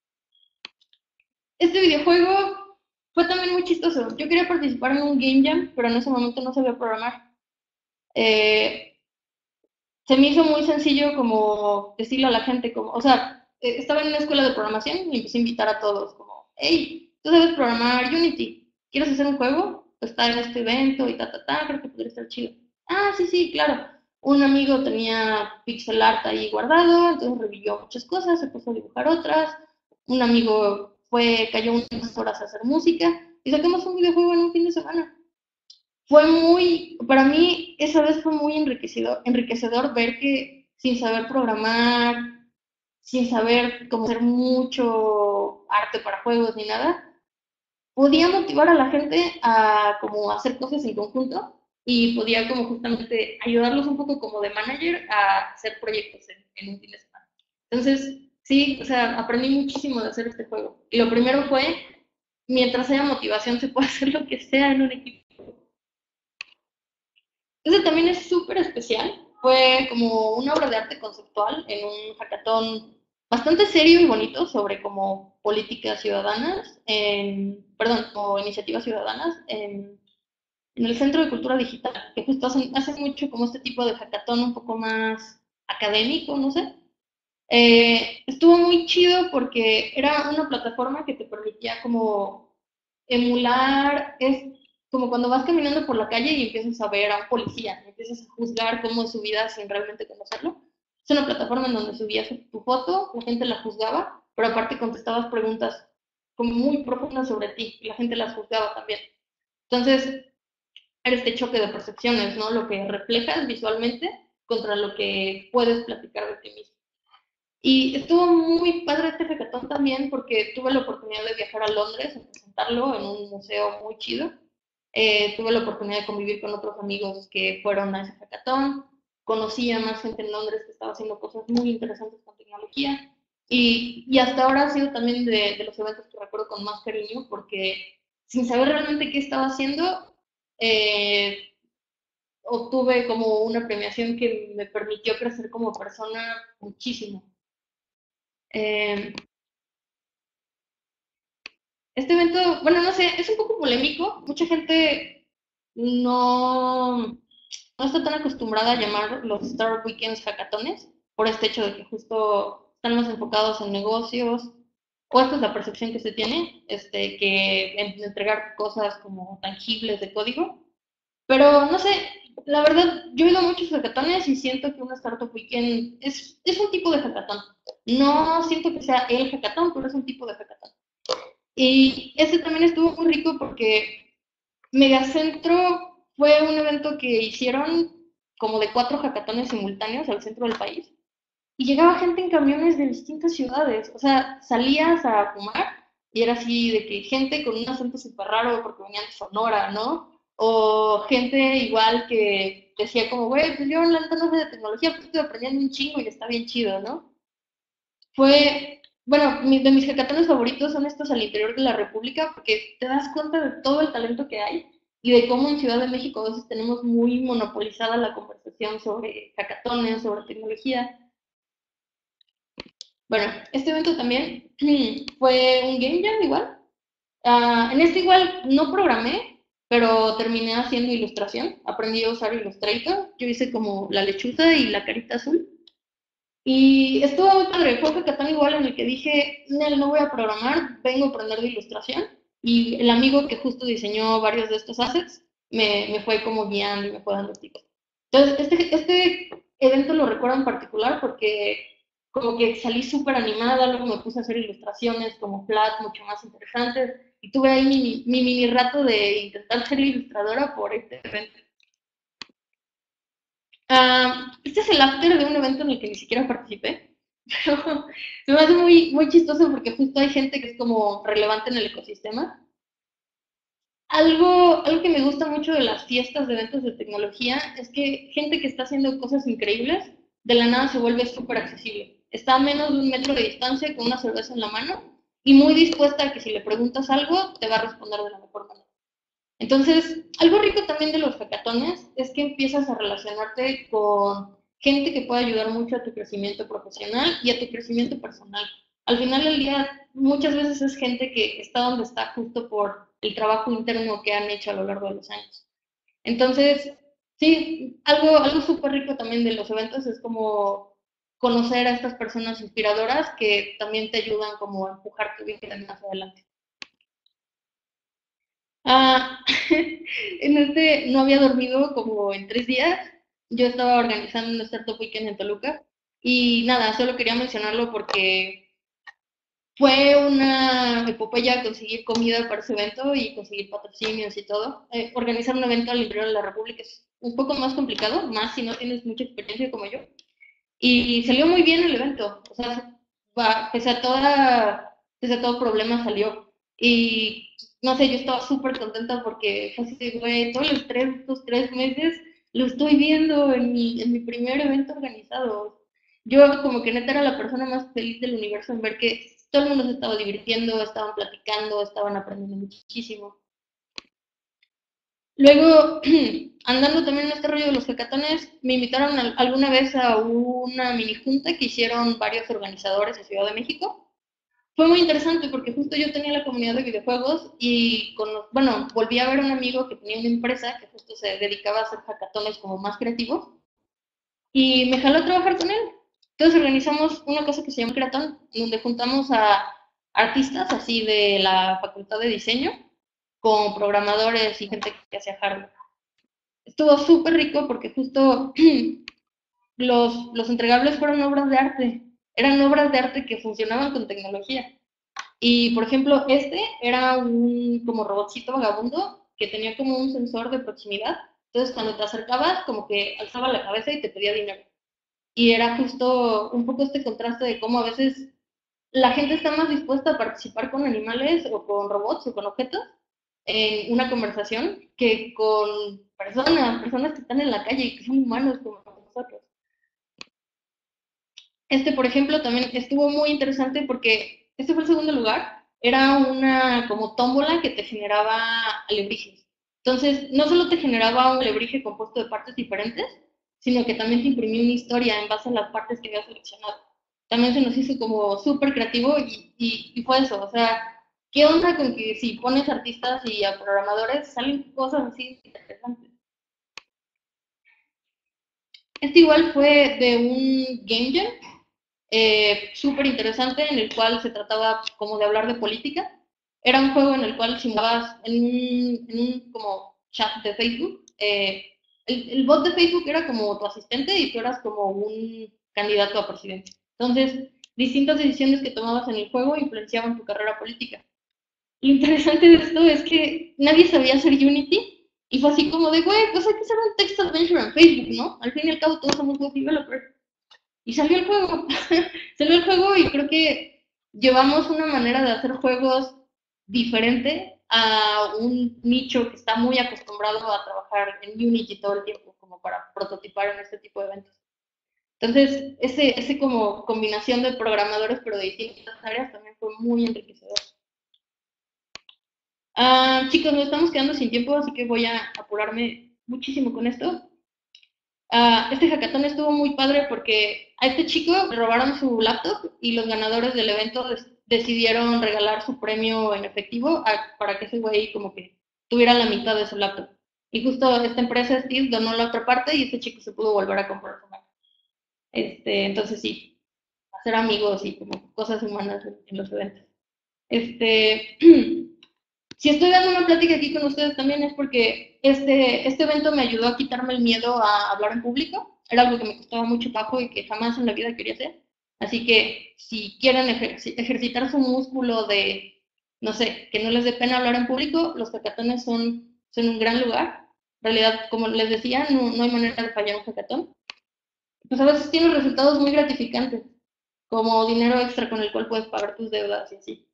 este videojuego fue también muy chistoso. Yo quería participar en un game jam, pero en ese momento no sabía programar. Eh, Se me hizo muy sencillo como decirle a la gente, como, o sea, eh, estaba en una escuela de programación y empecé a invitar a todos, como, hey, tú sabes programar Unity, ¿quieres hacer un juego? Está en este evento y ta, ta, ta, creo que podría estar chido. Ah, sí, sí, claro. Un amigo tenía pixel art ahí guardado, entonces revivió muchas cosas, se puso a dibujar otras. Un amigo fue, cayó unas horas a hacer música y sacamos un videojuego en un fin de semana. Fue muy, para mí esa vez fue muy enriquecedor, enriquecedor ver que sin saber programar, sin saber cómo hacer mucho arte para juegos ni nada, podía motivar a la gente a como hacer cosas en conjunto y podía como justamente ayudarlos un poco como de manager a hacer proyectos en, en un fin de semana. Entonces, sí, o sea, aprendí muchísimo de hacer este juego. Y lo primero fue, mientras haya motivación, se puede hacer lo que sea en un equipo. Ese también es súper especial. Fue como una obra de arte conceptual en un hackathon bastante serio y bonito sobre como políticas ciudadanas, en, perdón, como iniciativas ciudadanas en, en el Centro de Cultura Digital, que justo hacen, hacen mucho como este tipo de hackathon un poco más académico, no sé. Eh, estuvo muy chido porque era una plataforma que te permitía como emular, es como cuando vas caminando por la calle y empiezas a ver a un policía, y empiezas a juzgar cómo es su vida sin realmente conocerlo. Es una plataforma en donde subías tu foto, la gente la juzgaba, pero aparte contestabas preguntas como muy profundas sobre ti, y la gente las juzgaba también. Entonces, era este choque de percepciones, ¿no? Lo que reflejas visualmente contra lo que puedes platicar de ti mismo. Y estuvo muy padre este hackathon también porque tuve la oportunidad de viajar a Londres a presentarlo en un museo muy chido. Eh, tuve la oportunidad de convivir con otros amigos que fueron a ese hackathon. Conocí a más gente en Londres que estaba haciendo cosas muy interesantes con tecnología. Y, y hasta ahora ha sido también de, de los eventos que recuerdo con más cariño porque sin saber realmente qué estaba haciendo, eh, obtuve como una premiación que me permitió crecer como persona muchísimo. Eh, Este evento, bueno, no sé, es un poco polémico. Mucha gente no, no está tan acostumbrada a llamar los Startup Weekends hackatones por este hecho de que justo están más enfocados en negocios, o esta es la percepción que se tiene, este, que en entregar cosas como tangibles de código. Pero no sé, la verdad, yo he ido a muchos hackatones y siento que una Startup Weekend es, es un tipo de hackatón. No siento que sea el hackatón, pero es un tipo de hackatón. Y ese también estuvo muy rico porque Megacentro fue un evento que hicieron como de cuatro hackatones simultáneos al centro del país. Y llegaba gente en camiones de distintas ciudades. O sea, salías a fumar y era así de que gente con un acento súper raro porque venían de Sonora, ¿no? O gente igual que decía como, güey, pues yo la neta no sé de tecnología, pero estoy aprendiendo un chingo y está bien chido, ¿no? Fue, bueno, mi- de mis hackatones favoritos son estos al interior de la República porque te das cuenta de todo el talento que hay y de cómo en Ciudad de México a veces tenemos muy monopolizada la conversación sobre hackatones, sobre tecnología. Bueno, este evento también fue un game jam igual. Ah, en este igual no programé, pero terminé haciendo ilustración. Aprendí a usar Illustrator. Yo hice como la lechuza y la carita azul. Y estuvo muy padre, fue un hackathon igual en el que dije, Nel, no voy a programar, vengo a aprender de ilustración. Y el amigo que justo diseñó varios de estos assets me, me fue como guiando y me fue dando tips. Entonces, este, este evento lo recuerdo en particular porque como que salí súper animada, luego me puse a hacer ilustraciones como flat, mucho más interesantes, y tuve ahí mi, mi mini rato de intentar ser ilustradora por este evento. Ah, este es el after de un evento en el que ni siquiera participé, pero se me hace muy, muy chistoso porque justo hay gente que es como relevante en el ecosistema. Algo, algo que me gusta mucho de las fiestas de eventos de tecnología es que gente que está haciendo cosas increíbles, de la nada se vuelve súper accesible. Está a menos de un metro de distancia con una cerveza en la mano y muy dispuesta a que si le preguntas algo, te va a responder de la mejor manera. Entonces, algo rico también de los hackatones es que empiezas a relacionarte con gente que puede ayudar mucho a tu crecimiento profesional y a tu crecimiento personal. Al final del día, muchas veces es gente que está donde está justo por el trabajo interno que han hecho a lo largo de los años. Entonces, sí, algo, algo súper rico también de los eventos es como conocer a estas personas inspiradoras que también te ayudan como a empujar tu vida más adelante. Ah, en este no había dormido como en tres días. Yo estaba organizando un Startup Weekend en Toluca y nada, solo quería mencionarlo porque fue una epopeya conseguir comida para ese evento y conseguir patrocinios y todo. Eh, organizar un evento al interior de la República es un poco más complicado, más si no tienes mucha experiencia como yo. Y salió muy bien el evento. O sea, pa- pese a toda, pese a todo problema salió. Y no sé, yo estaba súper contenta porque fue así de, güey, todos los tres, estos tres meses lo estoy viendo en mi, en mi primer evento organizado. Yo como que neta era la persona más feliz del universo en ver que todo el mundo se estaba divirtiendo, estaban platicando, estaban aprendiendo muchísimo. Luego, andando también en este rollo de los hackatones, me invitaron al- alguna vez a una mini junta que hicieron varios organizadores en Ciudad de México. Fue muy interesante porque justo yo tenía la comunidad de videojuegos y con los- bueno, volví a ver a un amigo que tenía una empresa que justo se dedicaba a hacer hackatones como más creativos y me jaló a trabajar con él. Entonces organizamos una cosa que se llama Hackathon, donde juntamos a artistas así de la facultad de diseño con programadores y gente que hacía hardware. Estuvo súper rico porque justo los, los entregables fueron obras de arte. Eran obras de arte que funcionaban con tecnología. Y, por ejemplo, este era un como robotcito vagabundo que tenía como un sensor de proximidad. Entonces, cuando te acercabas, como que alzaba la cabeza y te pedía dinero. Y era justo un poco este contraste de cómo a veces la gente está más dispuesta a participar con animales o con robots o con objetos en una conversación que con personas, personas que están en la calle y que son humanos como nosotros. Este, por ejemplo, también estuvo muy interesante porque este fue el segundo lugar. Era una como tómbola que te generaba alebrijes. Entonces, no solo te generaba un alebrije compuesto de partes diferentes, sino que también te imprimía una historia en base a las partes que había seleccionado. También se nos hizo como súper creativo y, y, y fue eso. O sea, ¿qué onda con que si pones artistas y a programadores salen cosas así interesantes? Este igual fue de un game jam eh, súper interesante en el cual se trataba como de hablar de política. Era un juego en el cual simulabas en un, en un como chat de Facebook. Eh, el, el bot de Facebook era como tu asistente y tú eras como un candidato a presidente. Entonces, distintas decisiones que tomabas en el juego influenciaban tu carrera política. Lo interesante de esto es que nadie sabía hacer Unity y fue así como de, güey, pues hay que hacer un text adventure en Facebook, ¿no? Al fin y al cabo todos somos web developers. Y salió el juego. Salió el juego y creo que llevamos una manera de hacer juegos diferente a un nicho que está muy acostumbrado a trabajar en Unity todo el tiempo, como para prototipar en este tipo de eventos. Entonces, ese, ese como combinación de programadores, pero de distintas áreas, también fue muy enriquecedor. Ah, chicos, nos estamos quedando sin tiempo, así que voy a apurarme muchísimo con esto. Uh, este hackathon estuvo muy padre porque a este chico le robaron su laptop y los ganadores del evento des decidieron regalar su premio en efectivo a, para que ese güey como que tuviera la mitad de su laptop. Y justo esta empresa Steve donó la otra parte y este chico se pudo volver a comprar su laptop. Este, entonces sí, hacer amigos y como cosas humanas en, en los eventos. Este, si estoy dando una plática aquí con ustedes también es porque este, este evento me ayudó a quitarme el miedo a hablar en público. Era algo que me costaba mucho trabajo y que jamás en la vida quería hacer. Así que si quieren ejer ejercitar su músculo de, no sé, que no les dé pena hablar en público, los hackatones son, son un gran lugar. En realidad, como les decía, no, no hay manera de fallar un hackatón. Pues a veces tiene resultados muy gratificantes, como dinero extra con el cual puedes pagar tus deudas y así.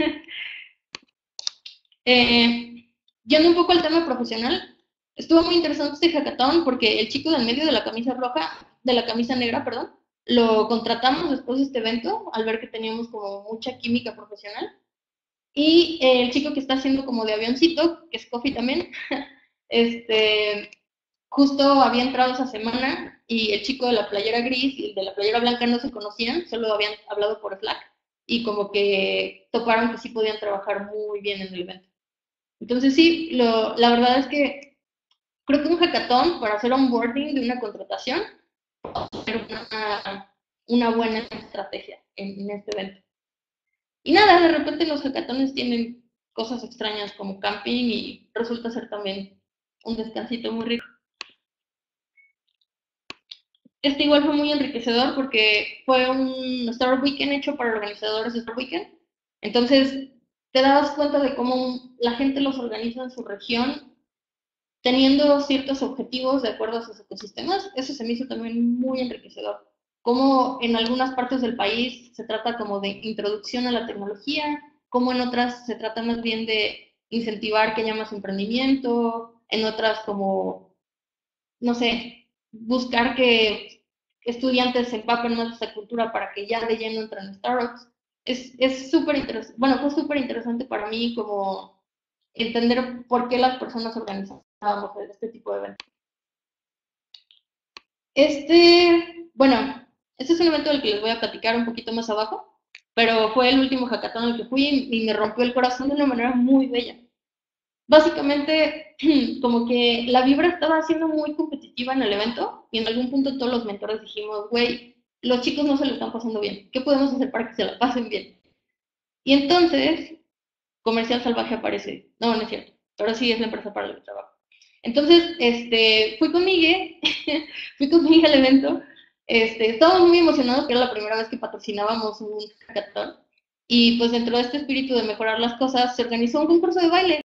Eh, yendo un poco al tema profesional, estuvo muy interesante este hackathon porque el chico del medio de la camisa roja, de la camisa negra, perdón, lo contratamos después de este evento al ver que teníamos como mucha química profesional. Y eh, el chico que está haciendo como de avioncito, que es Coffee también, este, justo había entrado esa semana y el chico de la playera gris y el de la playera blanca no se conocían, solo habían hablado por Slack y como que toparon que sí podían trabajar muy bien en el evento. Entonces sí, lo, la verdad es que creo que un hackathon para hacer onboarding de una contratación es una, una buena estrategia en, en, este evento. Y nada, de repente los hackatones tienen cosas extrañas como camping y resulta ser también un descansito muy rico. Este igual fue muy enriquecedor porque fue un Startup Weekend hecho para organizadores de Startup Weekend. Entonces te dabas cuenta de cómo la gente los organiza en su región teniendo ciertos objetivos de acuerdo a sus ecosistemas, eso se me hizo también muy enriquecedor. cómo en algunas partes del país se trata como de introducción a la tecnología, cómo en otras se trata más bien de incentivar que haya más emprendimiento, en otras como, no sé, buscar que estudiantes se empapen más de esa cultura para que ya de lleno entren en startups. Es es súper interesante, bueno, fue súper interesante para mí como entender por qué las personas organizábamos este tipo de eventos. Este, bueno, este es un evento del que les voy a platicar un poquito más abajo, pero fue el último hackathon al que fui y me rompió el corazón de una manera muy bella. Básicamente, como que la vibra estaba siendo muy competitiva en el evento y en algún punto todos los mentores dijimos, güey, los chicos no se lo están pasando bien, ¿qué podemos hacer para que se la pasen bien? Y entonces, Comercial Salvaje aparece, no, no es cierto, pero sí es la empresa para la que trabajo. Entonces, este, fui con Miguel, fui con Miguel al evento, este, estábamos muy emocionados, que era la primera vez que patrocinábamos un hackathon, y pues dentro de este espíritu de mejorar las cosas, se organizó un concurso de baile.